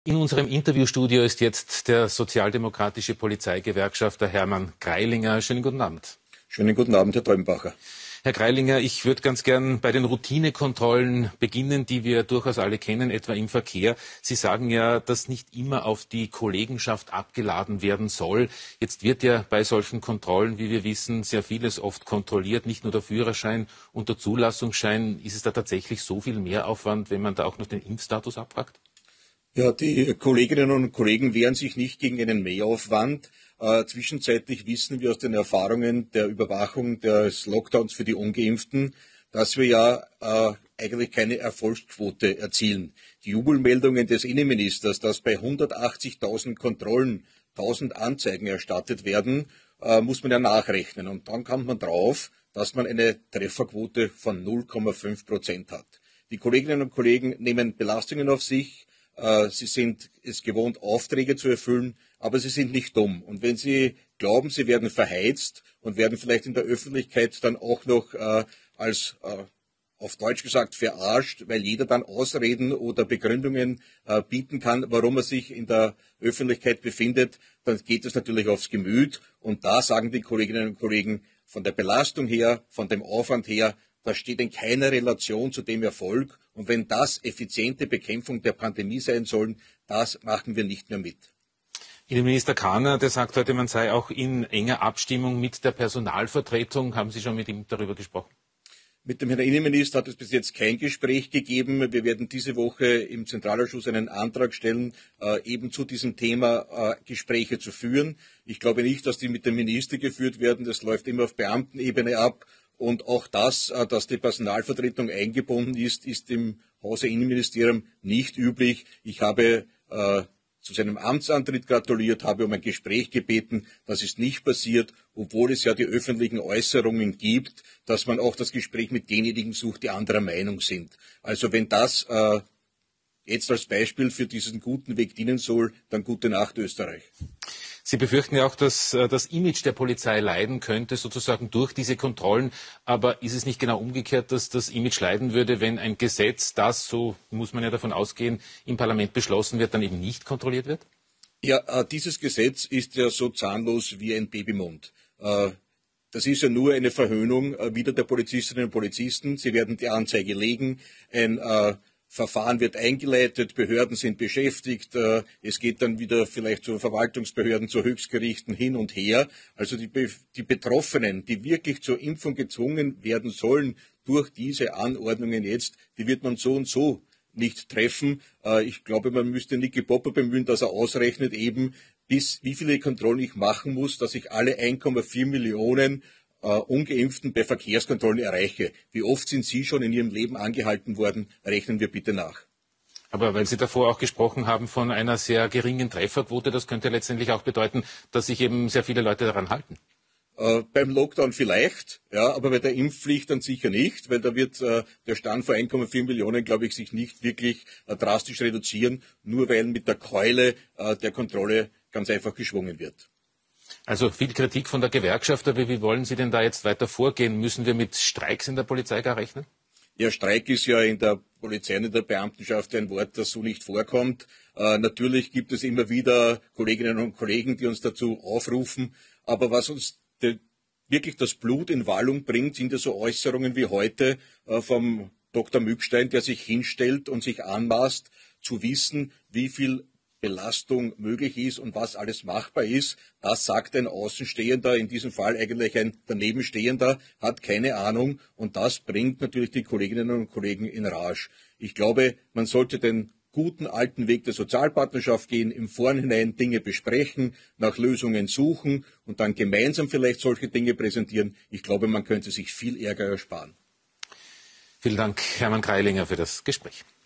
In unserem Interviewstudio ist jetzt der sozialdemokratische Polizeigewerkschafter Hermann Greilinger. Schönen guten Abend. Schönen guten Abend, Herr Treubenbacher. Herr Greilinger, ich würde ganz gern bei den Routinekontrollen beginnen, die wir durchaus alle kennen, etwa im Verkehr. Sie sagen ja, dass nicht immer auf die Kollegenschaft abgeladen werden soll. Jetzt wird ja bei solchen Kontrollen, wie wir wissen, sehr vieles oft kontrolliert, nicht nur der Führerschein und der Zulassungsschein. Ist es da tatsächlich so viel Mehraufwand, wenn man da auch noch den Impfstatus abfragt? Ja, die Kolleginnen und Kollegen wehren sich nicht gegen einen Mehraufwand. Zwischenzeitlich wissen wir aus den Erfahrungen der Überwachung des Lockdowns für die Ungeimpften, dass wir ja eigentlich keine Erfolgsquote erzielen. Die Jubelmeldungen des Innenministers, dass bei 180.000 Kontrollen 1.000 Anzeigen erstattet werden, muss man ja nachrechnen. Und dann kommt man drauf, dass man eine Trefferquote von 0,5% hat. Die Kolleginnen und Kollegen nehmen Belastungen auf sich. Sie sind es gewohnt, Aufträge zu erfüllen, aber sie sind nicht dumm. Und wenn sie glauben, sie werden verheizt und werden vielleicht in der Öffentlichkeit dann auch noch als auf Deutsch gesagt verarscht, weil jeder dann Ausreden oder Begründungen bieten kann, warum er sich in der Öffentlichkeit befindet, dann geht es natürlich aufs Gemüt. Und da sagen die Kolleginnen und Kollegen, von der Belastung her, von dem Aufwand her, das steht in keiner Relation zu dem Erfolg. Und wenn das effiziente Bekämpfung der Pandemie sein soll, das machen wir nicht mehr mit. Innenminister Kahner, der sagt heute, man sei auch in enger Abstimmung mit der Personalvertretung. Haben Sie schon mit ihm darüber gesprochen? Mit dem Herrn Innenminister hat es bis jetzt kein Gespräch gegeben. Wir werden diese Woche im Zentralausschuss einen Antrag stellen, eben zu diesem Thema Gespräche zu führen. Ich glaube nicht, dass die mit dem Minister geführt werden. Das läuft immer auf Beamtenebene ab. Und auch das, dass die Personalvertretung eingebunden ist, ist im Hause Innenministerium nicht üblich. Ich habe zu seinem Amtsantritt gratuliert, habe um ein Gespräch gebeten. Das ist nicht passiert, obwohl es ja die öffentlichen Äußerungen gibt, dass man auch das Gespräch mit denjenigen sucht, die anderer Meinung sind. Also wenn das jetzt als Beispiel für diesen guten Weg dienen soll, dann gute Nacht, Österreich. Sie befürchten ja auch, dass das Image der Polizei leiden könnte, sozusagen durch diese Kontrollen. Aber ist es nicht genau umgekehrt, dass das Image leiden würde, wenn ein Gesetz, das, so muss man ja davon ausgehen, im Parlament beschlossen wird, dann eben nicht kontrolliert wird? Ja, dieses Gesetz ist ja so zahnlos wie ein Babymund. Das ist ja nur eine Verhöhnung wieder der Polizistinnen und Polizisten. Sie werden die Anzeige legen, ein Verfahren wird eingeleitet, Behörden sind beschäftigt, es geht dann wieder vielleicht zu Verwaltungsbehörden, zu Höchstgerichten hin und her. Also die Betroffenen, die wirklich zur Impfung gezwungen werden sollen durch diese Anordnungen jetzt, die wird man so und so nicht treffen. Ich glaube, man müsste Niki Popper bemühen, dass er ausrechnet eben, wie viele Kontrollen ich machen muss, dass ich alle 1,4 Millionen Ungeimpften bei Verkehrskontrollen erreiche. Wie oft sind Sie schon in Ihrem Leben angehalten worden? Rechnen wir bitte nach. Aber weil Sie davor auch gesprochen haben von einer sehr geringen Trefferquote, das könnte letztendlich auch bedeuten, dass sich eben sehr viele Leute daran halten. Beim Lockdown vielleicht, ja, aber bei der Impfpflicht dann sicher nicht, weil da wird der Stand vor 1,4 Millionen, glaube ich, sich nicht wirklich drastisch reduzieren, nur weil mit der Keule der Kontrolle ganz einfach geschwungen wird. Also viel Kritik von der Gewerkschaft, aber wie wollen Sie denn da jetzt weiter vorgehen? Müssen wir mit Streiks in der Polizei gar rechnen? Ja, Streik ist ja in der Polizei und in der Beamtenschaft ein Wort, das so nicht vorkommt. Natürlich gibt es immer wieder Kolleginnen und Kollegen, die uns dazu aufrufen. Aber was uns wirklich das Blut in Wallung bringt, sind ja so Äußerungen wie heute vom Dr. Mückstein, der sich hinstellt und sich anmaßt, zu wissen, wie viel Belastung möglich ist und was alles machbar ist. Das sagt ein Außenstehender, in diesem Fall eigentlich ein Danebenstehender, hat keine Ahnung und das bringt natürlich die Kolleginnen und Kollegen in Rage. Ich glaube, man sollte den guten alten Weg der Sozialpartnerschaft gehen, im Vorhinein Dinge besprechen, nach Lösungen suchen und dann gemeinsam vielleicht solche Dinge präsentieren. Ich glaube, man könnte sich viel Ärger ersparen. Vielen Dank, Hermann Greilinger, für das Gespräch.